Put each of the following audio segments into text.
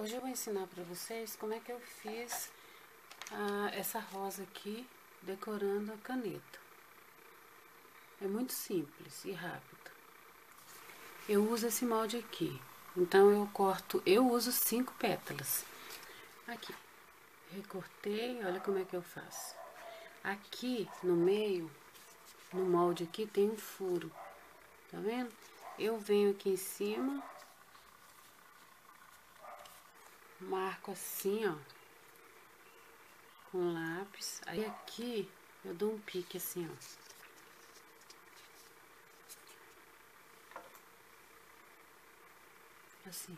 Hoje eu vou ensinar pra vocês como é que eu fiz essa rosa aqui, decorando a caneta. É muito simples e rápido. Eu uso esse molde aqui, então eu uso 5 pétalas. Aqui, recortei, olha como é que eu faço. Aqui no meio, no molde aqui, tem um furo, tá vendo? Eu venho aqui em cima, marco assim, ó, com lápis. Aí aqui eu dou um pique assim, ó. Assim.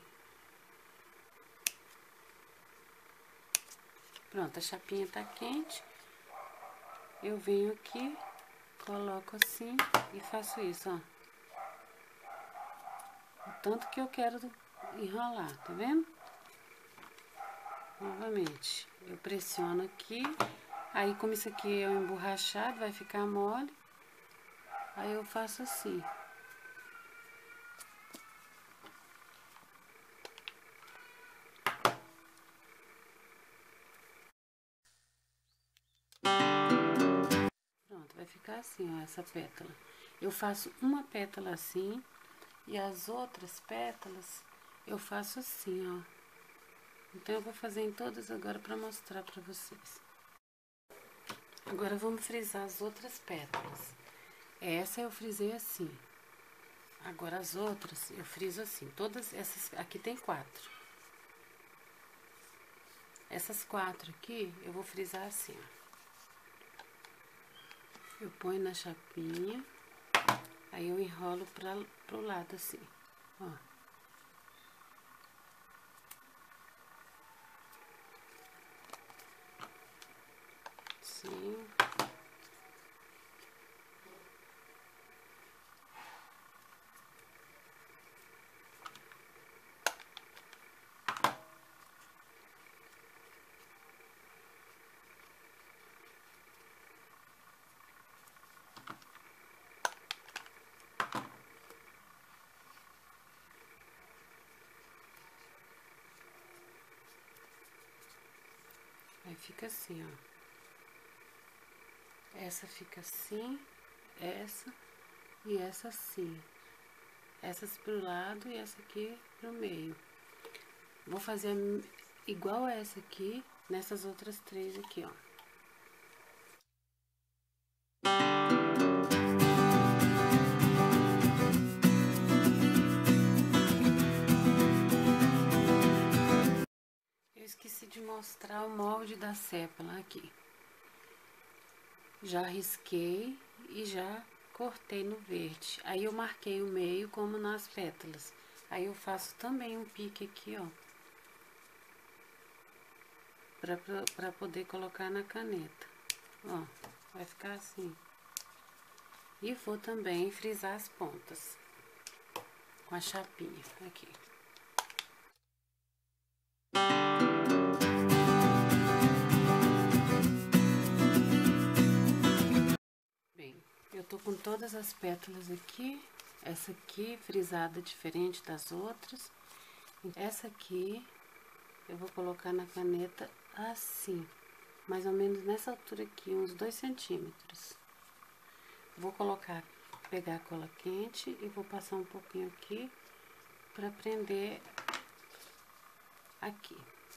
Pronto, a chapinha tá quente. Eu venho aqui, coloco assim e faço isso, ó. O tanto que eu quero enrolar, tá vendo? Novamente, eu pressiono aqui. Aí, como isso aqui é um emborrachado, vai ficar mole. Aí eu faço assim. Pronto, vai ficar assim, ó, essa pétala. Eu faço uma pétala assim e as outras pétalas eu faço assim, ó. Então, eu vou fazer em todas agora pra mostrar pra vocês. Agora, vamos frisar as outras pétalas. Essa eu frisei assim. Agora, as outras eu friso assim. Todas essas, aqui tem 4. Essas 4 aqui, eu vou frisar assim, ó. Eu ponho na chapinha, aí eu enrolo pro lado assim, ó. Assim. Aí fica assim, ó. Essa fica assim, essa e essa assim. Essas pro lado e essa aqui pro meio. Vou fazer igual a essa aqui, nessas outras 3 aqui, ó. Eu esqueci de mostrar o molde da sépala aqui. Já risquei e já cortei no verde. Aí eu marquei o meio como nas pétalas. Aí eu faço também um pique aqui, ó. Pra poder colocar na caneta. Ó, vai ficar assim. E vou também frisar as pontas com a chapinha aqui. Bem, eu tô com todas as pétalas aqui. Essa aqui frisada diferente das outras. Essa aqui eu vou colocar na caneta assim, mais ou menos nessa altura aqui, uns 2 centímetros. Vou pegar a cola quente e vou passar um pouquinho aqui pra prender aqui.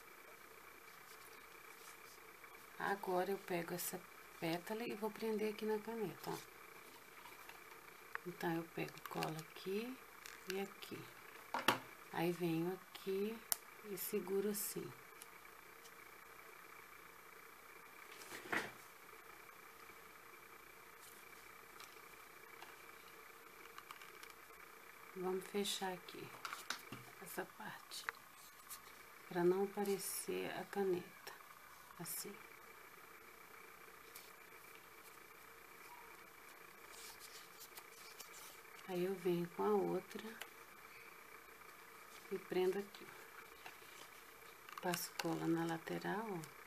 Agora eu pego essa pétala e vou prender aqui na caneta, ó. Então, eu pego cola aqui e aqui. Aí, venho aqui e seguro assim. Vamos fechar aqui essa parte, pra não aparecer a caneta, assim. Aí, eu venho com a outra e prendo aqui. Passo cola na lateral, ó.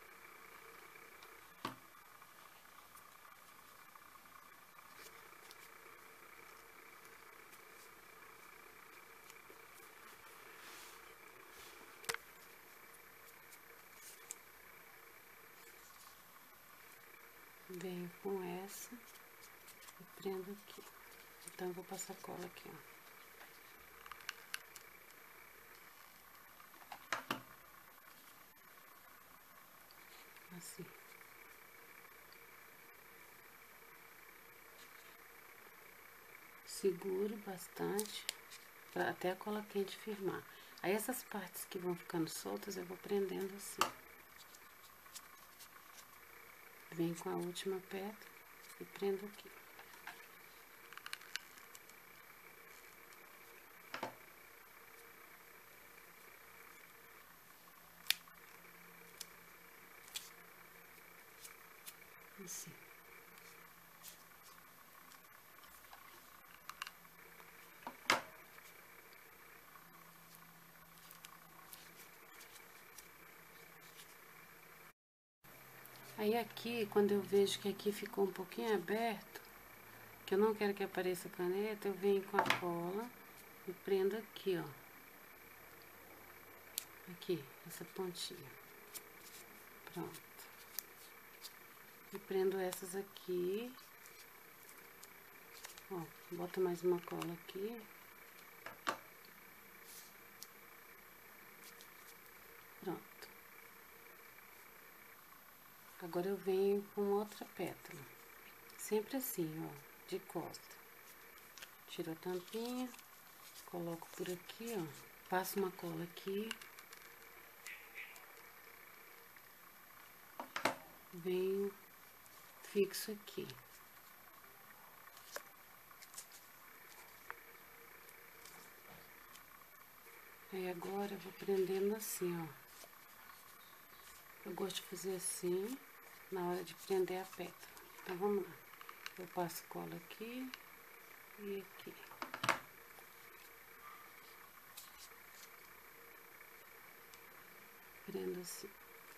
venho com essa e prendo aqui. Então, eu vou passar cola aqui, ó. Assim. Seguro bastante pra até a cola quente firmar. Aí essas partes que vão ficando soltas eu vou prendendo assim. Venho com a última pétala e prendo aqui. Assim. Aí aqui, quando eu vejo que aqui ficou um pouquinho aberto, que eu não quero que apareça a caneta, eu venho com a cola e prendo aqui, ó. Aqui, essa pontinha. Pronto. E prendo essas aqui. Ó, bota mais uma cola aqui. Pronto. Agora eu venho com outra pétala. Sempre assim, ó, de costa. Tiro a tampinha, coloco por aqui, ó. Passo uma cola aqui. Venho, fixo aqui. Aí agora eu vou prendendo assim, ó. Eu gosto de fazer assim, na hora de prender a pétala. Então, vamos lá. Eu passo cola aqui e aqui. Prendo assim.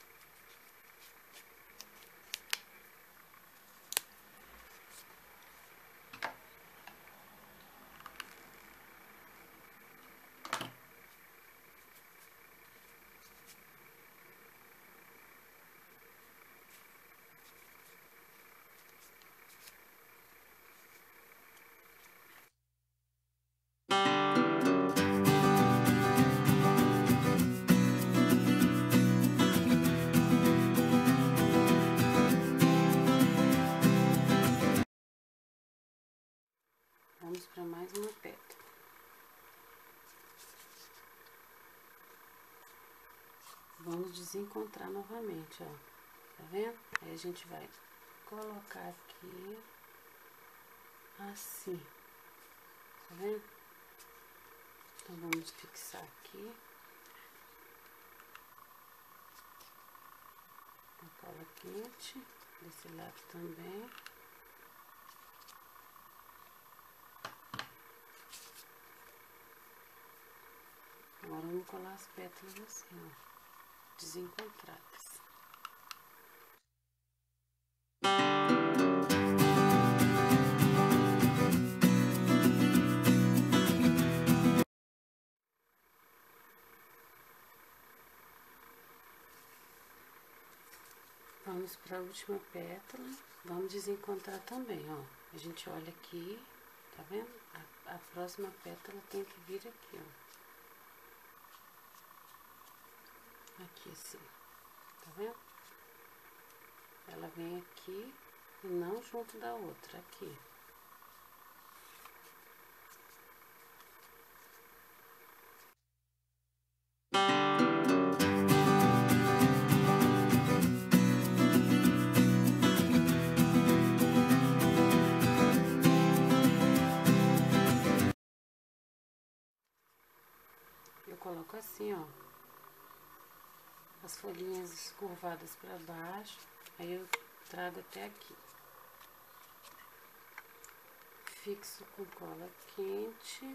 Vamos para mais uma pétala. Vamos desencontrar novamente, ó. Tá vendo? Aí a gente vai colocar aqui, assim. Tá vendo? Então, vamos fixar aqui. A cola quente, desse lado também. Agora vamos colar as pétalas assim, ó, desencontradas. Vamos para a última pétala, vamos desencontrar também, ó. A gente olha aqui, tá vendo? A próxima pétala tem que vir aqui, ó. Aqui assim, tá vendo? Ela vem aqui e não junto da outra, aqui. Eu coloco assim, ó, as folhinhas curvadas para baixo, aí eu trago até aqui. Fixo com cola quente.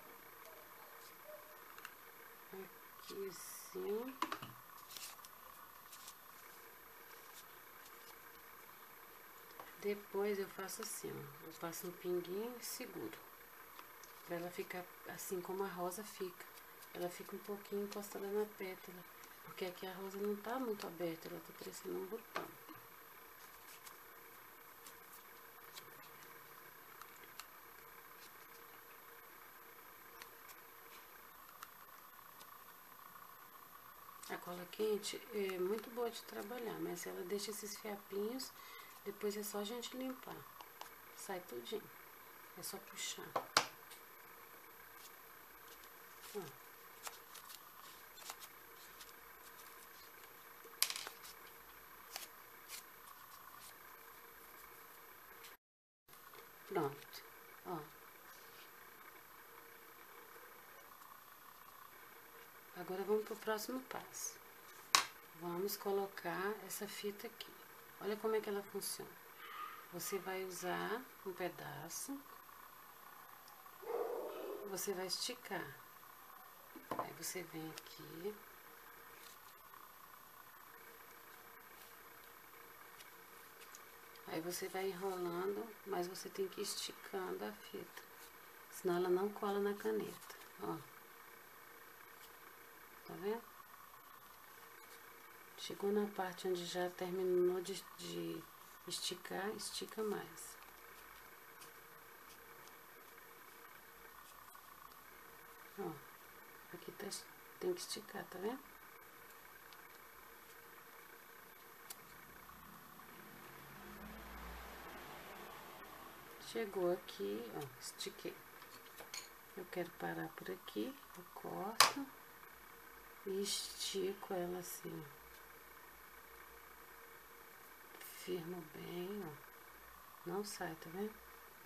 Aqui assim. Depois eu faço assim, ó. Eu passo um pinguinho e seguro. Pra ela ficar assim como a rosa fica. Ela fica um pouquinho encostada na pétala. Porque aqui a rosa não tá muito aberta, ela tá parecendo um botão. A cola quente é muito boa de trabalhar, mas ela deixa esses fiapinhos, depois é só a gente limpar. Sai tudinho. É só puxar. Ó. Pronto, ó. Agora vamos pro próximo passo. Vamos colocar essa fita aqui. Olha como é que ela funciona. Você vai usar um pedaço, você vai esticar. Aí você vem aqui. Aí você vai enrolando, mas você tem que ir esticando a fita, senão ela não cola na caneta, ó. Tá vendo? Chegou na parte onde já terminou de esticar, estica mais. Ó, aqui tá, tem que esticar, tá vendo? Chegou aqui, ó, estiquei. Eu quero parar por aqui, eu corto e estico ela assim, ó. Firmo bem, ó. Não sai, tá vendo?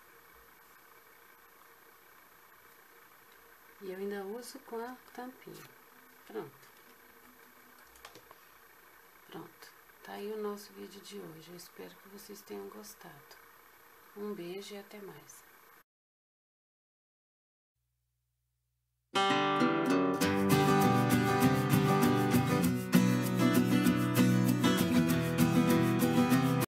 E eu ainda uso com a tampinha. Pronto. Pronto. Tá aí o nosso vídeo de hoje. Eu espero que vocês tenham gostado. Um beijo e até mais.